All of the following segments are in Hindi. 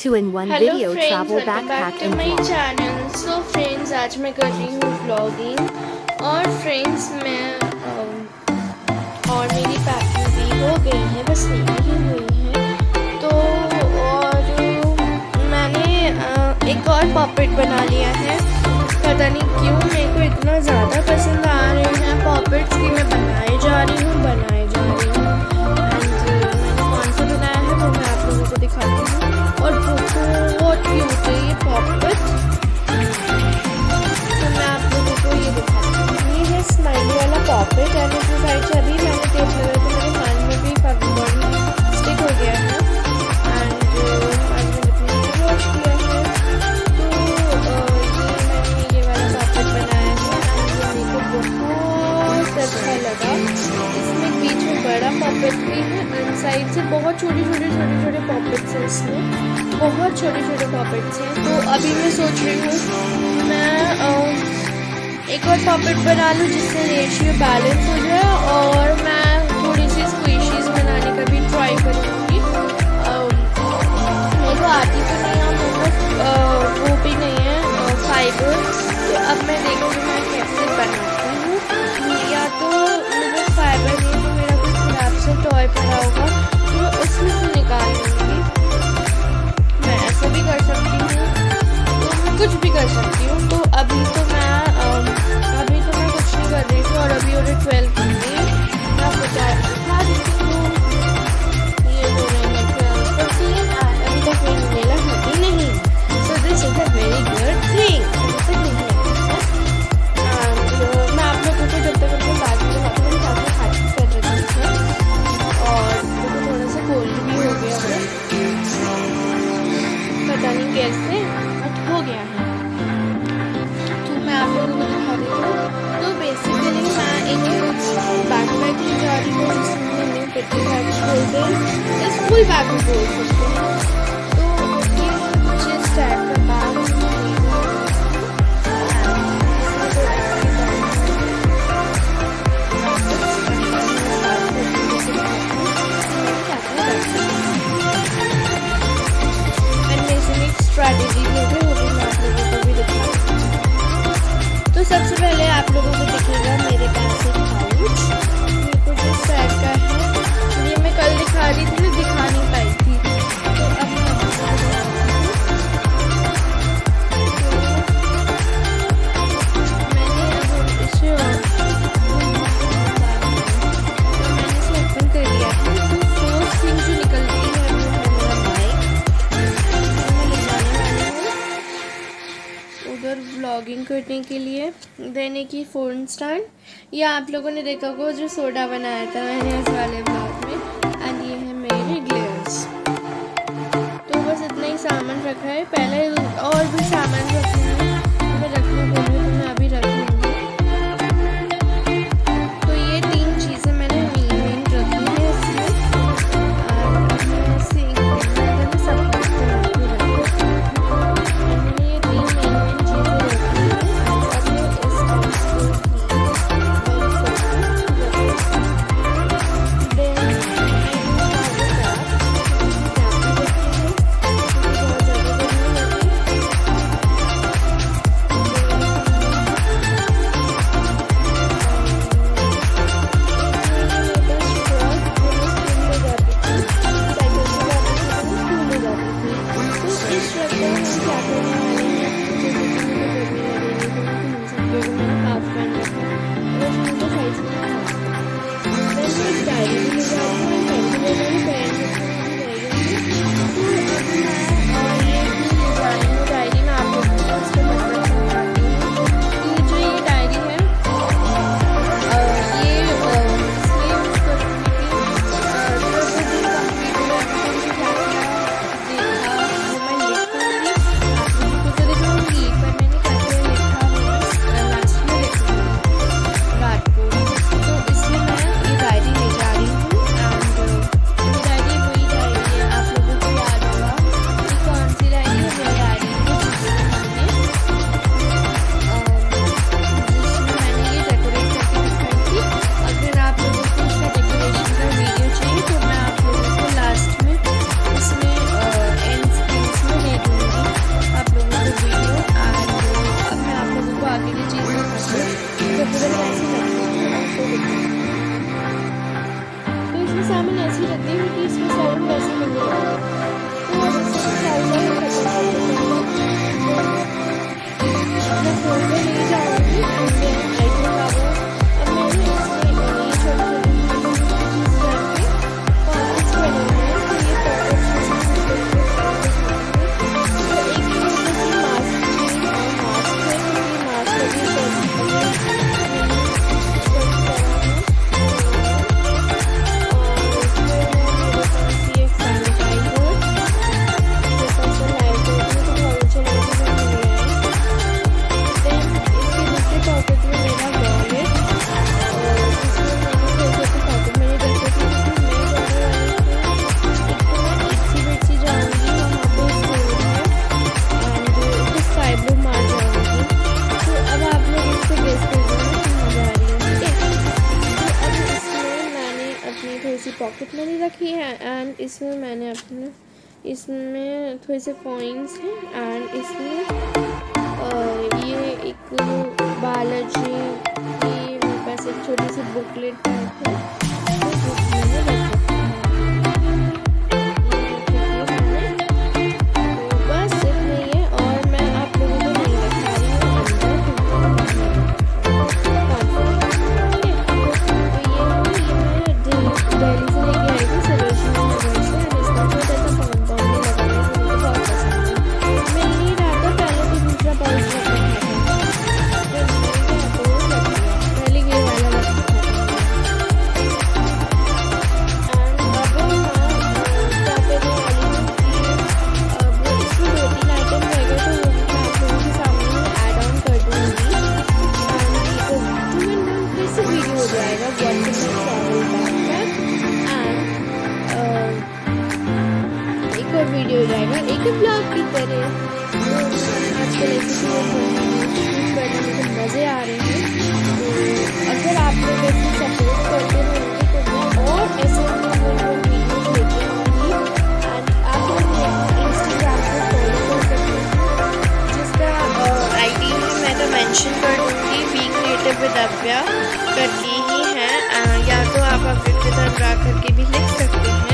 2-in-1 video travel backpack and my vlog. Channel. So friends, आज मैं कर रही हूँ व्लॉगिंग। और फ्रेंड्स, मैं और मेरी पैकिंग भी हो गई है, बस नहीं हुई है। तो और मैंने एक और पॉपेट बना लिया है। पता नहीं क्यों मेरे को इतना ज़्यादा पसंद आ रहे हैं पॉपेट्स कि मैं बनाए जा रही हूँ। एंड मैंने कौन सा बनाया है वो मैं आप लोगों को दिखाती हूँ। और बहुत क्यूट है ये पॉपेट। तो मैं आप लोगों को ये दिखाती हूँ। ये है स्माइली वाला पॉपेट। एंड इसकी साइड से अभी मैंने टेप लगा तो मेरे कान में भी फेविकॉल स्टिक हो गया है। एंड आज मैंने अपने वॉश किया है। तो ये वाला पॉपेट बनाया है। एंड ये मेरे को बहुत अच्छा लगा। इसमें बीच में बड़ा पॉपेट भी है एंड साइड से बहुत छोटे छोटे पॉपेट्स हैं। इसमें बहुत छोटे पॉपेट्स हैं। तो अभी मैं सोच रही हूँ मैं एक और पॉपेट बना लूँ जिससे रेशियो बैलेंस हो जाए। और मैं थोड़ी सी स्क्वीशीज बनाने का भी ट्राई करूँगी। मेरे को आती तो नहीं है, मेरे पास वो भी नहीं है फाइबर। तो अब मैं देखूँगी मैं कैसे बनाती हूँ। या तो मुझे फाइबर नहीं तो मेरा कोई खराब से टॉय पड़ा होगा तो उसमें से निकाल लूँगी। मैं ऐसा भी कर सकती हूँ, तो मैं कुछ भी कर सकती हूँ। तो अभी तो मैं कुछ नहीं कर रही थी। और अभी ऑर्डर 12 घंटे मैं आपको दिखा देती हूँ। ये हो रहे हैं 12:15 अभी तक मेरी मेला होती नहीं। So this is a very good thing. मैं आप लोगों को जब तक अपने बात में काफ़ी हाथी कर रही थी। और मुझे थोड़ा सा कोल्ड भी हो गया है, पता नहीं कैसे, बट हो गया है। तो मैं आप लोगों को दिखा रही हूँ। तो बेसिकली मैं एक बैकपैक ले जा रही हूँ जिसमें न्यू पेटी बैग बोलते हैं, स्कूल बैग भी बोल सकते हैं। तो ये कुछ इस टाइप का बैग स्ट्रैटेजी भी है, वो भी मैं आप लोगों को भी दिखाऊंगी। तो सबसे पहले आप लोगों को दिखेगा मेरे पास एक पाउच। ये कुछ इस टाइप का है। ये मैं कल दिखा रही थी, मैं दिखा नहीं पाई थी। तो अब मैं मैंने इसे ओपन कर लिया है। तो फर्स्ट थिंग जो निकलती है वो है मेरा माइक। उधर व्लॉगिंग करने के लिए। देन एक ही फ़ोन स्टैंड। या आप लोगों ने देखा होगा जो सोडा बनाया था मैंने इस वाले ब्लॉग में। एंड ये है मेरे ग्लेयर्स। तो बस इतना ही सामान रखा है। पहले और भी सामान रखूँगी, मैं रखने बोलूँ तो मैं अभी रख लूँगी। तो ये 3 चीज़ें मैंने मेन रखी है इसमें। मैं सामान ऐसी रखती हूँ कि इसमें सामान वैसे नहीं होगा। तो अब इसमें सामान मैं फोन पे ले जाऊँगी एंड देन आई थिंक अब मैंने इसमें ये छोटी पॉकेट मनी रखी है एंड इसमें मैंने अपने इसमें थोड़े से कॉइन्स हैं एंड इसमें ये एक बालाजी की मेरे पास एक छोटी सी बुकलेट टाइप है, बुक मैंने रख रखा है। तो बस इतना ही है और मैं आप लोगों को नहीं दिखा रही हूँ वीडियो हो जाएगा एक ब्लॉग की तरह। तो आजकल ऐसे शूट करने में तो मज़े आ रहे हैं। तो अगर आप लोग ऐसे सपोर्ट करते रहेंगे तो मैं और ऐसे वीडियोज लेके आऊँगी एंड आप लोग इंस्टाग्राम पे फॉलो कर सकते हैं जिसका ID मैं तो मेंशन कर दूँगी, बी क्रिएटिव विद अव्या करके ही है, या तो आप अव्या विद अनुराग करके भी लिख सकते हैं।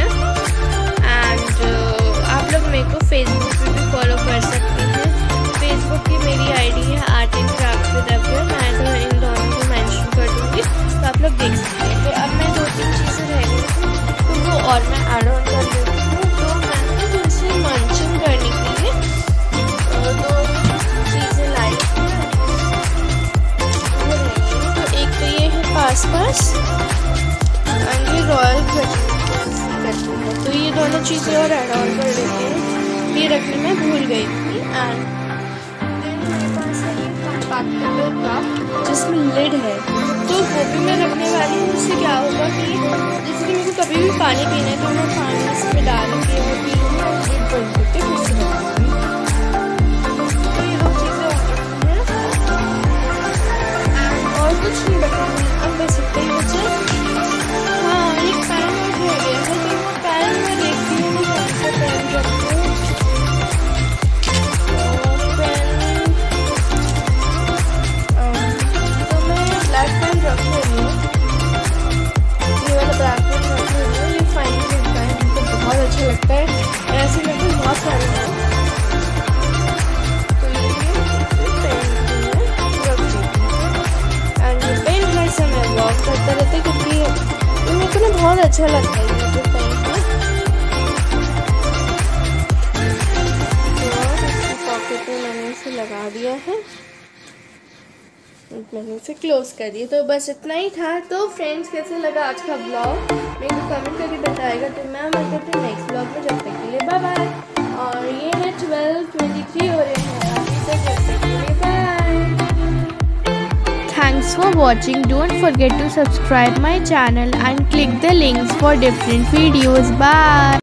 आप लोग मेरे को फेसबुक पे भी फॉलो कर सकते हैं। फेसबुक की मेरी ID है art and craft with Avya, मैं तो इन दोनों को मेंशन कर दूँगी तो आप लोग देख सकते हैं। तो अब मैं 2-3 चीज़ें रह गई थी तो वो और मैं ऐड ऑन कर देती हूँ। तो मैंने तुमसे मंचन करने के लिए 2 चीज़ें लाई हैं, तो एक तो ये है पास एंड ये रॉयल करती है। तो ये दोनों चीज़ें और ऐड ऑन कर देते हैं, ये रखने में भूल गई थी। एंड देन मेरे पास है ये कंपैक्टेबल कप जिसमें लिड है, तो वो भी मैं रखने वाली हूँ। उससे क्या होगा कि जैसे मुझे कभी भी पानी पीना है तो मैं पानी इसमें डाल के और पी लूँगी और लिड बंद करके फिर से रखूँगी। तो ये 2 चीज़ें हो गई हैं और कुछ नहीं बताऊँगी। अब बस इतना ही बचा। हाँ, एक पैन रह गया है तो वो पैन मैं देखती हूँ मैं कौन सा पैन रखूँ। तो मैं ब्लैक पैन रख रही हूँ, ये वाला ब्लैक पैन रख रही हूँ। ये फाइन लगता है, मुझे बहुत अच्छा लगता है, ऐसे मेरे को बहुत सारे हैं। तो ये पेन रख देती हूँ एंड ये पेन हर समय वॉक करता रहता है क्योंकि मेरे को ना बहुत अच्छा लगता है ये जो पेन है। तो इसकी पॉकेट में मैंने इसे लगा दिया है, मैंने इसे क्लोज कर दिया। तो बस इतना ही था। तो फ्रेंड्स कैसे लगा आज का ब्लॉग मेरे को कमेंट करके बताएगा। तो मैं मिलते हैं नेक्स्ट ब्लॉग में, जब तक के लिए बाय बाय। और ये है 12:23 हो रहे हैं अभी तक, जब तक के लिए bye. Thanks for watching. Don't forget to subscribe my channel and click the links for different videos. Bye.